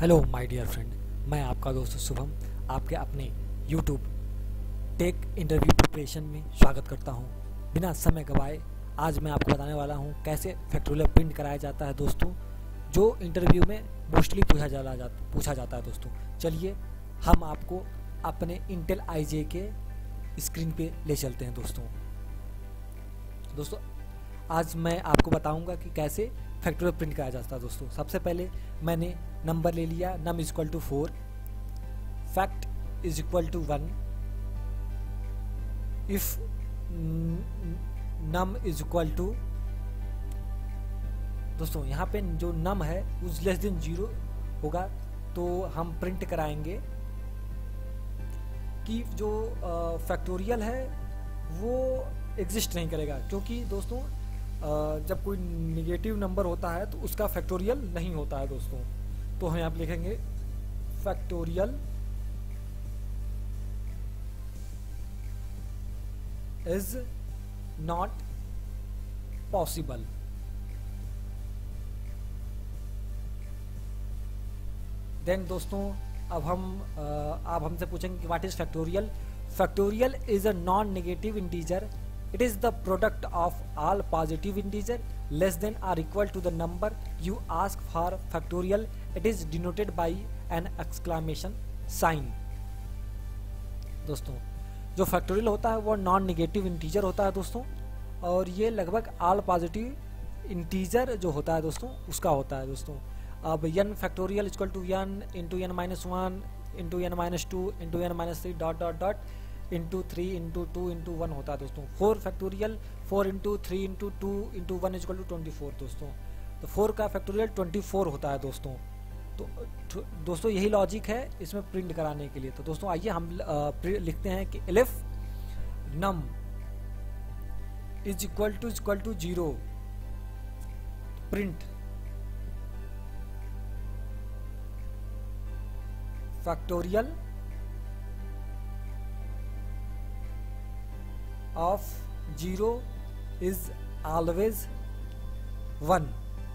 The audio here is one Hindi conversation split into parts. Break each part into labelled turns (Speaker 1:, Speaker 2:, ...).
Speaker 1: हेलो माय डियर फ्रेंड, मैं आपका दोस्त शुभम आपके अपने यूट्यूब टेक इंटरव्यू प्रिपरेशन में स्वागत करता हूं। बिना समय गवाए आज मैं आपको बताने वाला हूं कैसे फैक्टोरियल प्रिंट कराया जाता है दोस्तों, जो इंटरव्यू में मोस्टली पूछा जाता है दोस्तों। चलिए हम आपको अपने इंटेल IJ के स्क्रीन पे ले चलते हैं दोस्तों। आज मैं आपको बताऊंगा कि कैसे फैक्टोरियल प्रिंट कराया जाता है दोस्तों। सबसे पहले मैंने नंबर ले लिया, num is equal to 4, fact is equal to 1, if num is equal to दोस्तों यहाँ पे जो नम है उस लेस देन 0 होगा तो हम प्रिंट कराएंगे कि जो फैक्टोरियल है वो एग्जिस्ट नहीं करेगा, क्योंकि दोस्तों जब कोई निगेटिव नंबर होता है तो उसका फैक्टोरियल नहीं होता है दोस्तों। तो हम यहाँ पे लिखेंगे factorial is not possible. Then दोस्तों अब आप हमसे पूछेंगे कि what is factorial. Factorial is a non negative integer. It is the product of all positive integer less than or equal to the number you ask for. Factorial, it is denoted by an exclamation sign. दोस्तों जो फैक्टोरियल होता है वो नॉन नेगेटिव इंटीजर होता है दोस्तों, और ये लगभग ऑल पॉजिटिव इंटीजर जो होता है दोस्तों उसका होता है दोस्तों। अब n factorial equal to n into n minus 1 into n minus 2 into n minus 3 dot dot dot into 3 into 2 into 1 होता है दोस्तों। 4 factorial 4 into 3 into 2 into 1 equal to 24 दोस्तों। तो 4 का फैक्टोरियल 24 होता है दोस्तों। तो दोस्तों यही लॉजिक है इसमें प्रिंट कराने के लिए। तो दोस्तों आइए हम लिखते हैं कि elif num is equal to 0 print factorial of 0 is always 1.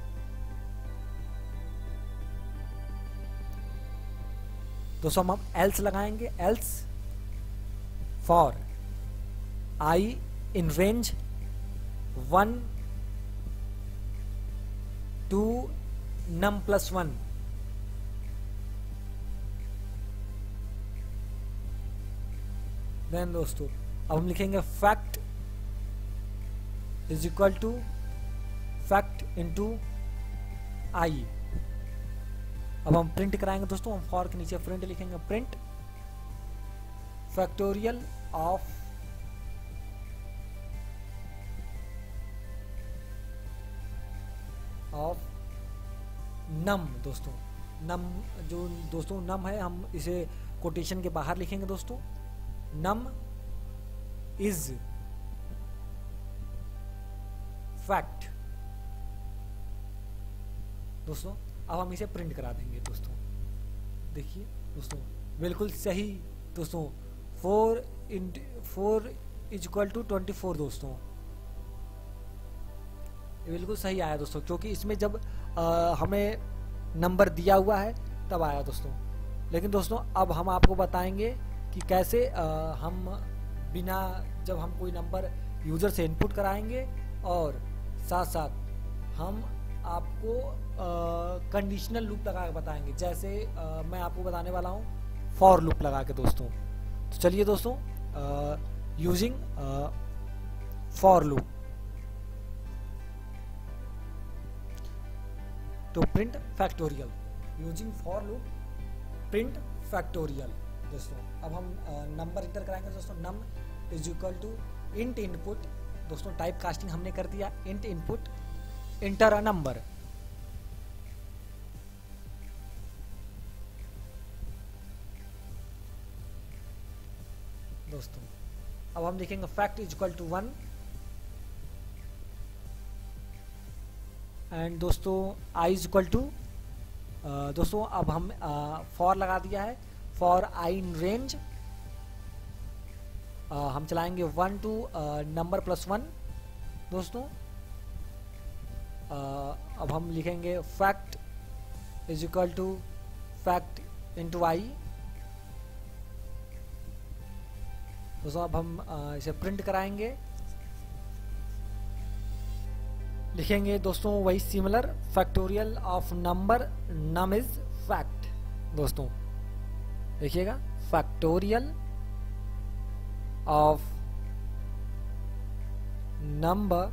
Speaker 1: दोस्तों हम else लगाएंगे, else for I in range 1 to num plus 1. Then दोस्तों अब हम लिखेंगे fact is equal to fact into I. अब हम प्रिंट कराएंगे दोस्तों, हम फॉर के नीचे प्रिंट लिखेंगे, प्रिंट फैक्टोरियल ऑफ नम। दोस्तों नम जो दोस्तों नम है हम इसे कोटेशन के बाहर लिखेंगे दोस्तों। नम इज फैक्ट दोस्तों। अब हम इसे प्रिंट करा देंगे दोस्तों। देखिए दोस्तों बिल्कुल सही दोस्तों, 4 इज इक्वल टू 24 दोस्तों। ये बिल्कुल सही आया दोस्तों, क्योंकि इसमें जब हमें नंबर दिया हुआ है तब आया दोस्तों। लेकिन दोस्तों अब हम आपको बताएंगे कि कैसे हम बिना जब हम कोई नंबर यूजर से इनपुट कराएंगे, और साथ साथ हम आपको कंडीशनल लूप लगा के बताएंगे। जैसे मैं आपको बताने वाला हूँ फॉर लूप लगा के दोस्तों। तो चलिए दोस्तों यूजिंग फॉर लूप तो print factorial, using for loop print factorial दोस्तों। अब हम नंबर इंटर कराएंगे दोस्तों। Num is equal to int input दोस्तों, टाइप कास्टिंग हमने कर दिया, int input enter a number. दोस्तों अब हम लिखेंगे fact is equal to 1 and दोस्तों आई इज इक्वल टू दोस्तों अब हम फॉर लगा दिया है, फॉर आई इन रेंज हम चलाएंगे 1 टू नंबर प्लस 1 दोस्तों। अब हम लिखेंगे fact is equal to fact into I. दोस्तों अब हम इसे प्रिंट कराएंगे, लिखेंगे दोस्तों वही similar factorial of number num is fact. दोस्तों देखिएगा, factorial of number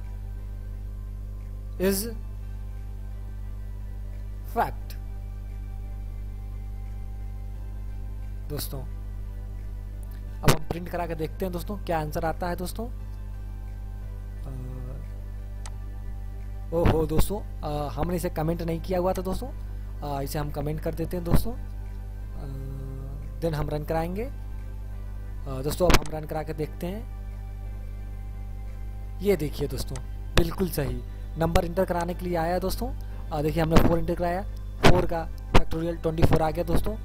Speaker 1: is fact. दोस्तों अब हम प्रिंट करा के देखते हैं दोस्तों क्या आंसर आता है। दोस्तों ओहो दोस्तों, हमने इसे कमेंट नहीं किया हुआ था दोस्तों, इसे हम कमेंट कर देते हैं दोस्तों। देन हम रन कराएंगे। दोस्तों अब हम रन करा के देखते हैं। ये देखिए दोस्तों, बिल्कुल सही नंबर इंटर कराने के लिए आया है दोस्तों। देखिए हमने 4 इंटर कराया, 4 का फैक्टोरियल 24 आ गया दोस्तों।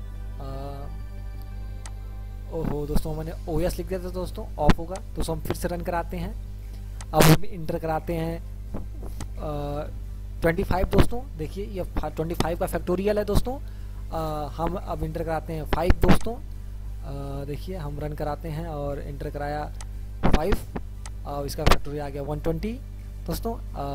Speaker 1: ओहो दोस्तों, मैंने OS लिख दिया था दोस्तों, ऑफ होगा। दोस्तों हम फिर से रन कराते हैं। अब हम इंटर कराते हैं 25 दोस्तों। देखिए ये 25 का फैक्टोरियल है दोस्तों। हम अब इंटर कराते हैं 5 दोस्तों। देखिए हम रन कराते हैं और इंटर कराया 5, और इसका फैक्टोरियल आ गया 120 दोस्तों।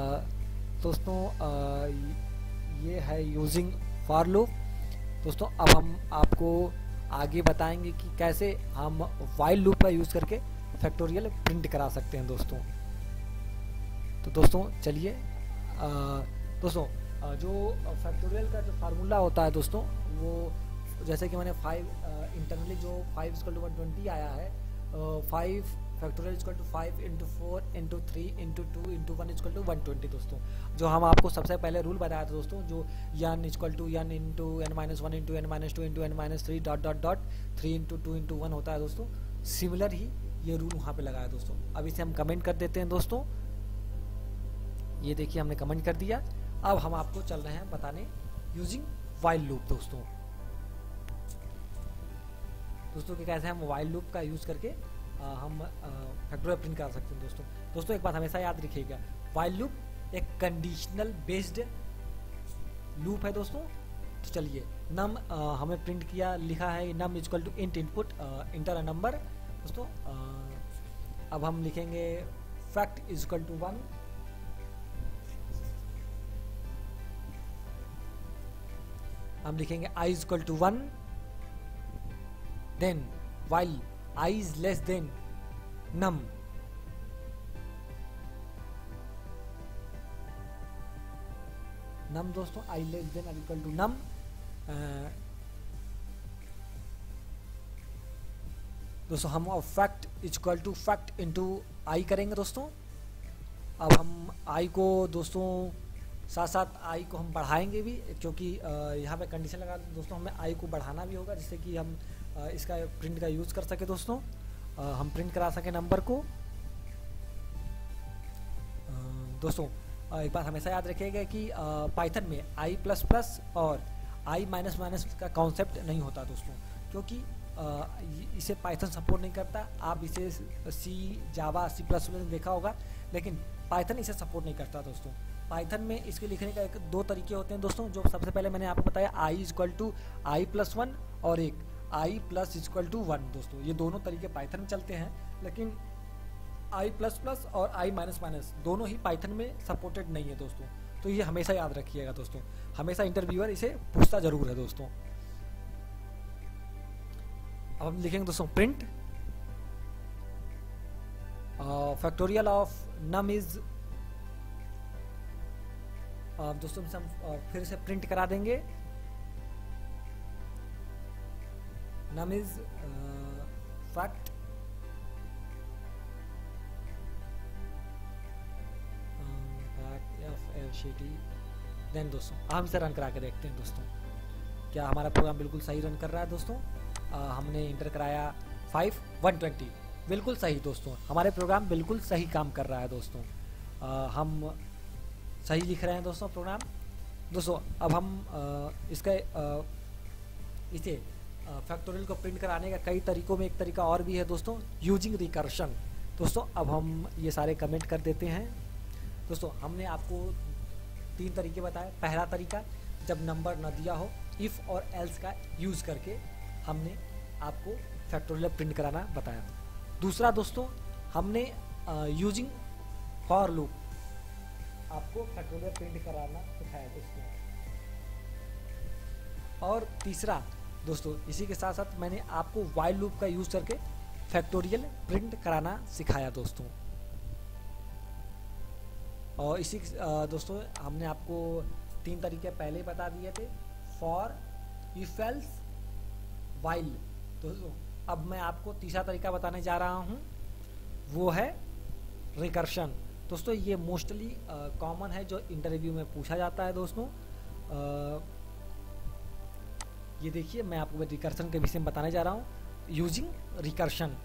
Speaker 1: ये है यूजिंग फॉर लूप दोस्तों। अब हम आपको आगे बताएंगे कि कैसे हम वाइल लूप का यूज़ करके फैक्टोरियल प्रिंट करा सकते हैं दोस्तों। तो दोस्तों चलिए, दोस्तों जो फैक्टोरियल का जो फार्मूला होता है दोस्तों, वो जैसे कि मैंने 5 इंटरनली जो 5 = 120 आया है, 5 फैक्टोरियल = 5 × 4 × 3 × 2 × 1 = 120 दोस्तों। जो हम आपको सबसे पहले रूल बताया था दोस्तों, जो n = n × n - 1 × n - 2 × n - 3 × n - 3 ... 3 × 2 × 1 होता है दोस्तों। सिमिलर ही ये रूल वहाँ पे लगाया दोस्तों। अब इसे हम कमेंट कर देते हैं दोस्तों। ये देखिए हमने कमेंट कर दिया। अब हम आपको चल रहे हैं बताने यूजिंग वाइल लूप दोस्तों। दोस्तों कि कैसे हम वाइल लूप का यूज़ करके हम फैक्टोरियल प्रिंट कर सकते हैं दोस्तों। दोस्तों एक बात हमेशा याद रखिएगा, वाइल लूप एक कंडीशनल बेस्ड लूप है दोस्तों। तो चलिए नम हमें प्रिंट किया, लिखा है num = int input enter a number दोस्तों। अब हम लिखेंगे फैक्ट = 1, हम लिखेंगे I = 1, then while I is less than num, num दोस्तों I less than or equal to num। दोस्तों हम फैक्ट = फैक्ट इंटू I करेंगे दोस्तों। अब हम I को दोस्तों साथ साथ I को हम बढ़ाएंगे भी, क्योंकि यहाँ पे कंडीशन लगा दोस्तों, हमें I को बढ़ाना भी होगा जिससे कि हम इसका प्रिंट का यूज़ कर सके दोस्तों। हम प्रिंट करा सके नंबर को दोस्तों। एक बात हमेशा याद रखिएगा कि पाइथन में I++ और I-, का कॉन्सेप्ट नहीं होता दोस्तों, क्योंकि इसे पाइथन सपोर्ट नहीं करता। आप इसे C, जावा, C++ में देखा होगा, लेकिन पाइथन इसे सपोर्ट नहीं करता दोस्तों। पाइथन में इसके लिखने का 2 तरीके होते हैं दोस्तों। जो सबसे पहले मैंने आपको बताया I = I+1 और एक I+ = 1 दोस्तों। ये दोनों तरीके पाइथन में चलते हैं, लेकिन I++ और I-, दोनों ही पाइथन में सपोर्टेड नहीं है दोस्तों। तो ये हमेशा याद रखिएगा दोस्तों, हमेशा इंटरव्यूअर इसे पूछता जरूर है दोस्तों। अब हम लिखेंगे दोस्तों print factorial of num is, दोस्तों हम फिर से प्रिंट करा देंगे num is fact देन दोस्तों हम इसे रन करा के देखते हैं दोस्तों क्या हमारा प्रोग्राम बिल्कुल सही रन कर रहा है दोस्तों। हमने इंटर कराया 5 120, बिल्कुल सही दोस्तों, हमारे प्रोग्राम बिल्कुल सही काम कर रहा है दोस्तों। हम सही लिख रहे हैं दोस्तों प्रोग्राम दोस्तों। अब हम इसे फैक्टोरियल को प्रिंट कराने का कई तरीकों में एक तरीका और भी है दोस्तों, यूजिंग रिकर्शन दोस्तों। अब हम ये सारे कमेंट कर देते हैं दोस्तों। हमने आपको 3 तरीके बताए। पहला तरीका, जब नंबर न दिया हो इफ़ और एल्स का यूज़ करके हमने आपको फैक्टोरियल प्रिंट कराना बताया। दूसरा दोस्तों, हमने यूजिंग फॉर लूप आपको फैक्टोरियल प्रिंट कराना सिखाया दोस्तों। और तीसरा दोस्तों, इसी के साथ साथ मैंने आपको व्हाइल लूप का यूज़ करके फैक्टोरियल प्रिंट कराना सिखाया दोस्तों। और इसी दोस्तों हमने आपको 3 तरीके पहले बता दिए थे, फॉर, इफ एल्स, व्हाइल। दोस्तों अब मैं आपको तीसरा तरीका बताने जा रहा हूँ, वो है रिकर्शन। दोस्तों ये मोस्टली कॉमन है, जो इंटरव्यू में पूछा जाता है दोस्तों। ये देखिए, मैं आपको रिकर्शन के विषय में बताने जा रहा हूँ, यूजिंग रिकर्शन।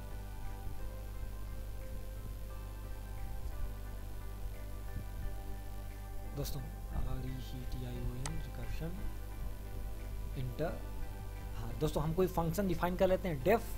Speaker 1: दोस्तों रिकर्शन इंटर, हाँ दोस्तों हम कोई फंक्शन डिफाइन कर लेते हैं, डेफ।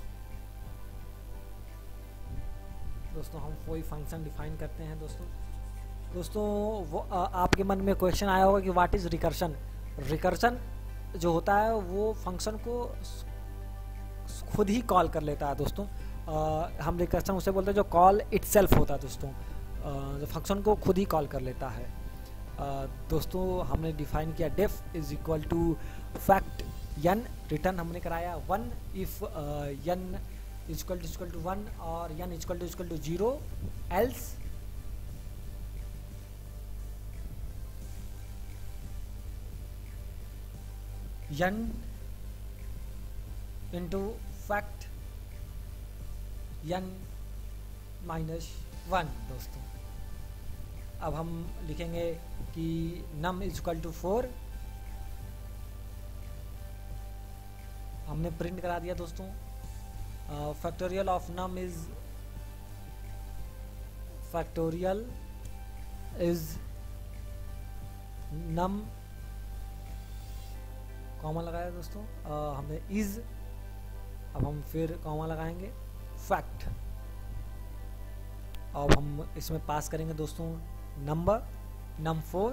Speaker 1: दोस्तों हम कोई फंक्शन डिफाइन करते हैं दोस्तों वो आपके मन में क्वेश्चन आया होगा कि व्हाट इज रिकर्शन। रिकर्शन जो होता है वो फंक्शन को खुद ही कॉल कर लेता है दोस्तों। हम रिकर्शन उसे बोलते हैं जो कॉल इटसेल्फ होता है दोस्तों, जो फंक्शन को खुद ही कॉल कर लेता है। दोस्तों हमने डिफाइन किया def is equal to fact n, return हमने कराया 1 इफ n इक्वल टू 1 और n equal to 0, else n into fact n minus 1 दोस्तों। अब हम लिखेंगे कि num इक्वल टू 4, हमने प्रिंट करा दिया दोस्तों। Factorial of num is num, comma लगाया दोस्तों। हमने इज, अब हम फिर कॉमा लगाएंगे, फैक्ट। अब हम इसमें पास करेंगे दोस्तों नंबर num4,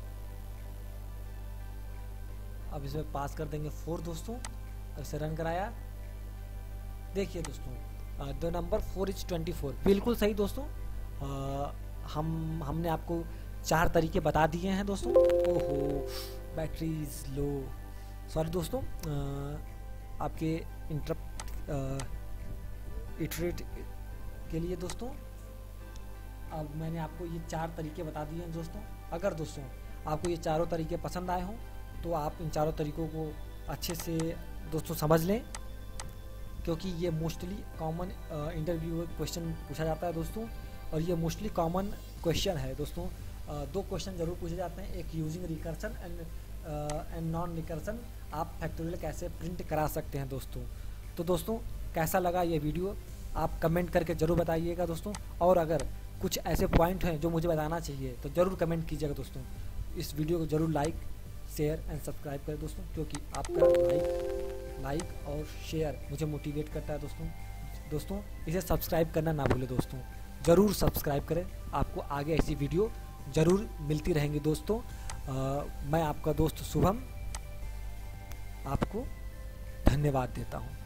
Speaker 1: अब इसमें पास कर देंगे 4 दोस्तों। अब इसे रन कराया, देखिए दोस्तों द नंबर 4 इज 24, बिल्कुल सही दोस्तों। हमने आपको 4 तरीके बता दिए हैं दोस्तों। ओहो बैटरी इज लो, सॉरी दोस्तों, आपके इटरेट के लिए दोस्तों। अब मैंने आपको ये 4 तरीके बता दिए हैं दोस्तों। अगर दोस्तों आपको ये चारों तरीके पसंद आए हों तो आप इन चारों तरीकों को अच्छे से दोस्तों समझ लें, क्योंकि ये मोस्टली कॉमन इंटरव्यू क्वेश्चन पूछा जाता है दोस्तों। और ये मोस्टली कॉमन क्वेश्चन है दोस्तों। 2 क्वेश्चन जरूर पूछे जाते हैं, एक using recursion and non recursion, आप फैक्टोरियल कैसे प्रिंट करा सकते हैं दोस्तों। तो दोस्तों कैसा लगा ये वीडियो आप कमेंट करके ज़रूर बताइएगा दोस्तों। और अगर कुछ ऐसे पॉइंट हैं जो मुझे बताना चाहिए तो ज़रूर कमेंट कीजिएगा दोस्तों। इस वीडियो को ज़रूर लाइक, शेयर एंड सब्सक्राइब करें दोस्तों, क्योंकि आपका लाइक और शेयर मुझे मोटिवेट करता है दोस्तों। इसे सब्सक्राइब करना ना भूलें दोस्तों, ज़रूर सब्सक्राइब करें, आपको आगे ऐसी वीडियो ज़रूर मिलती रहेंगी दोस्तों। मैं आपका दोस्त शुभम आपको धन्यवाद देता हूँ।